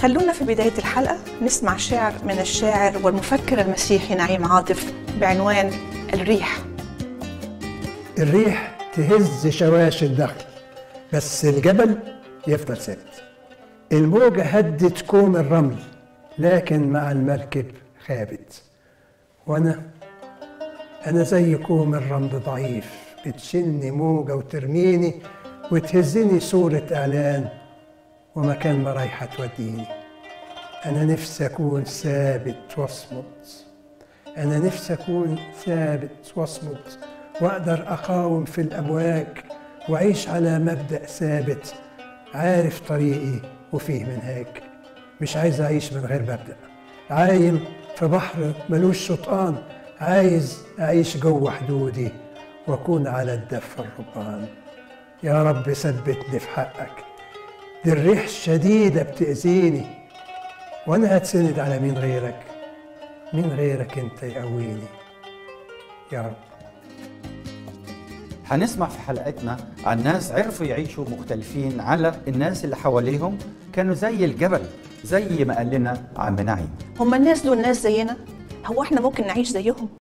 خلونا في بداية الحلقة نسمع شعر من الشاعر والمفكر المسيحي نعيم عاطف بعنوان الريح. الريح تهز شواش النخل بس الجبل يفضل ثابت. الموجة هدت كوم الرمل لكن مع المركب خابت. وأنا زي كوم الرمل ضعيف، بتشني موجة وترميني وتهزني صورة إعلان ومكان ما رايحة توديني. أنا نفسي أكون ثابت واصمد، أنا نفسي أكون ثابت واصمد وأقدر أقاوم في الأمواج وأعيش على مبدأ ثابت، عارف طريقي وفيه منهاج. مش عايز أعيش من غير مبدأ، عايم في بحر ملوش شطآن، عايز أعيش جوه حدودي وأكون على الدفة الربان. يا رب ثبتني في حقك، دي الريح الشديدة بتأذيني، وأنا هتسند على مين غيرك؟ مين غيرك أنت يقويني يا رب. هنسمع في حلقتنا عن ناس عرفوا يعيشوا مختلفين على الناس اللي حواليهم، كانوا زي الجبل زي ما قال لنا عم نعيم. هم الناس دول ناس زينا؟ هو احنا ممكن نعيش زيهم؟